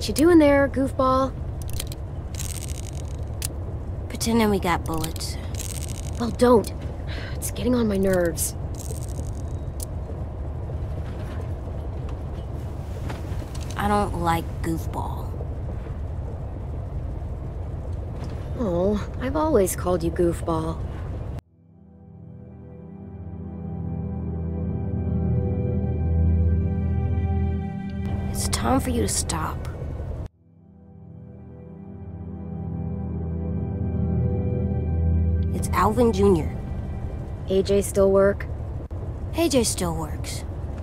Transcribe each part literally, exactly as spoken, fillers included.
What you doing there, goofball? Pretending we got bullets. Well, don't. It's getting on my nerves. I don't like goofball. Oh, I've always called you goofball. It's time for you to stop. It's Alvin Junior A J still work? A J still works.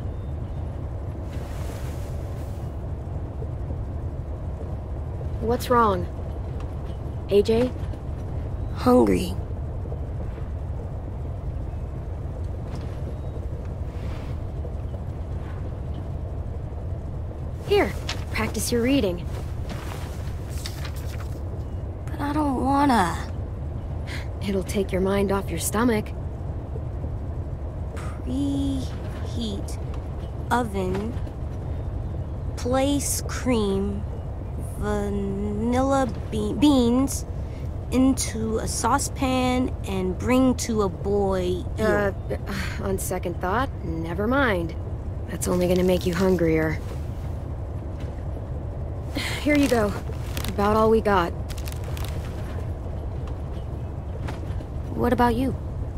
What's wrong? A J? Hungry. Here, practice your reading. But I don't wanna. It'll take your mind off your stomach. Preheat oven. Place cream, vanilla be beans into a saucepan and bring to a boil. Uh, on second thought, never mind. That's only gonna make you hungrier. Here you go. About all we got. What about you?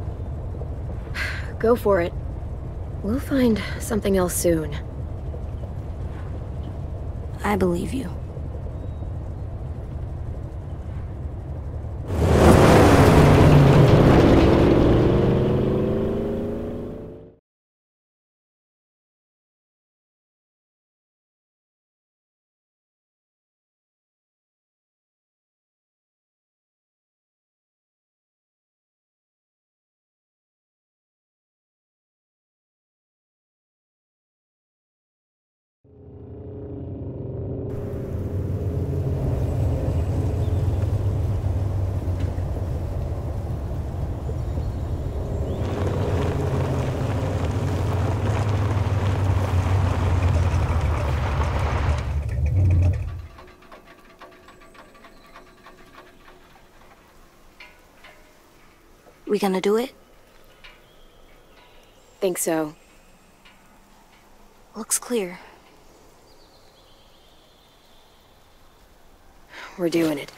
Go for it. We'll find something else soon. I believe you. We gonna do it? Think so. Looks clear. We're doing it.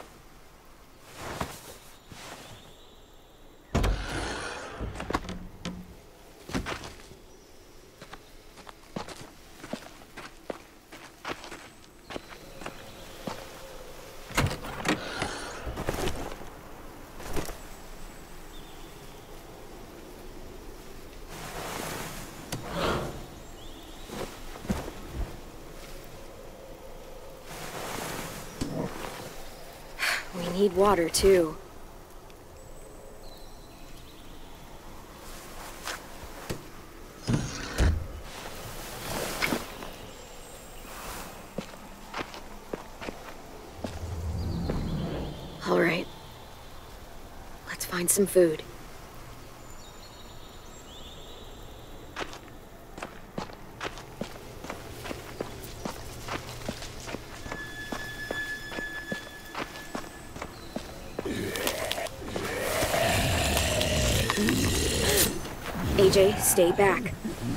We need water, too. All right. Let's find some food. A J, stay back.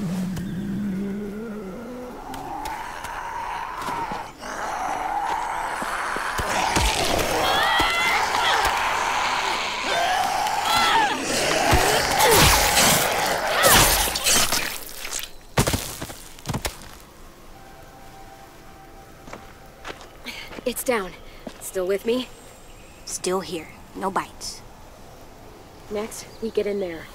It's down. Still with me? Still here. No bites. Next, we get in there.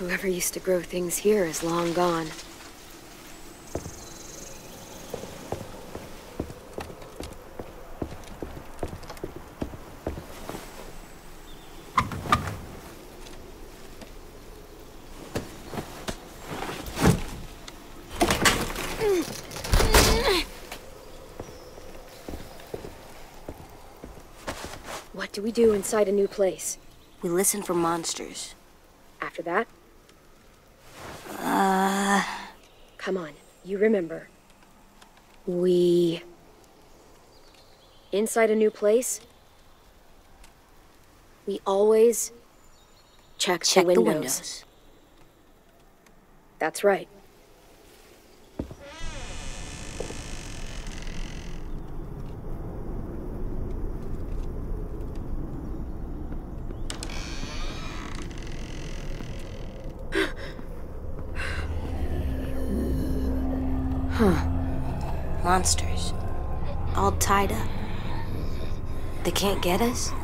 Whoever used to grow things here is long gone. What do we do inside a new place? We listen for monsters. After that? Uh... Come on, you remember. We... Inside a new place, we always check, Check the, the windows. windows. That's right. Huh. Monsters. All tied up. They can't get us?